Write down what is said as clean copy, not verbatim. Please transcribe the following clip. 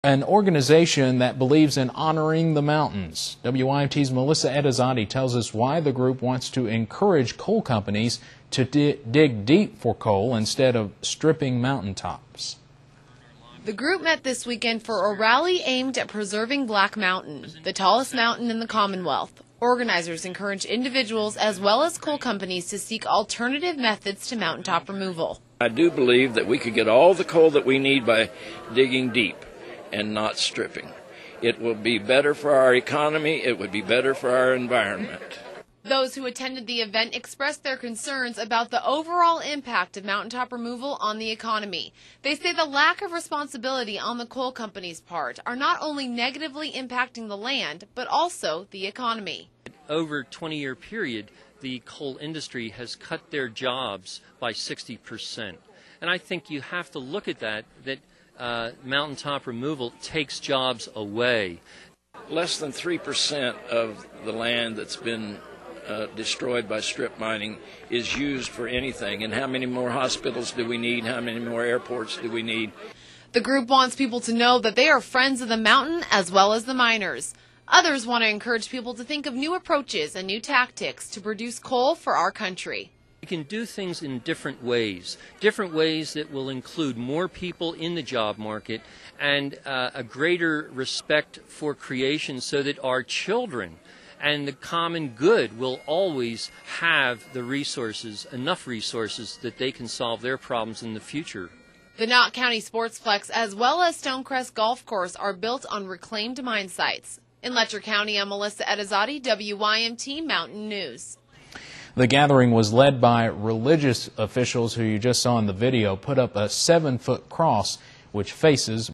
an organization that believes in honoring the mountains. WYMT's Melissa Edizati tells us why the group wants to encourage coal companies to dig deep for coal instead of stripping mountaintops. The group met this weekend for a rally aimed at preserving Black Mountain, the tallest mountain in the Commonwealth. Organizers encourage individuals as well as coal companies to seek alternative methods to mountaintop removal. I do believe that we could get all the coal that we need by digging deep and not stripping. It will be better for our economy. It would be better for our environment. Those who attended the event expressed their concerns about the overall impact of mountaintop removal on the economy. They say the lack of responsibility on the coal companies' part are not only negatively impacting the land, but also the economy. Over a 20-year period, the coal industry has cut their jobs by 60%. And I think you have to look at that mountaintop removal takes jobs away. Less than 3% of the land that's been destroyed by strip mining is used for anything. And how many more hospitals do we need? How many more airports do we need? The group wants people to know that they are friends of the mountain as well as the miners. Others want to encourage people to think of new approaches and new tactics to produce coal for our country. We can do things in different ways that will include more people in the job market and a greater respect for creation so that our children and the common good will always have the resources, enough resources, that they can solve their problems in the future. The Knott County Sportsplex as well as Stonecrest Golf Course are built on reclaimed mine sites. In Letcher County, I'm Melissa Edizati, WYMT Mountain News. The gathering was led by religious officials who you just saw in the video put up a 7-foot cross which faces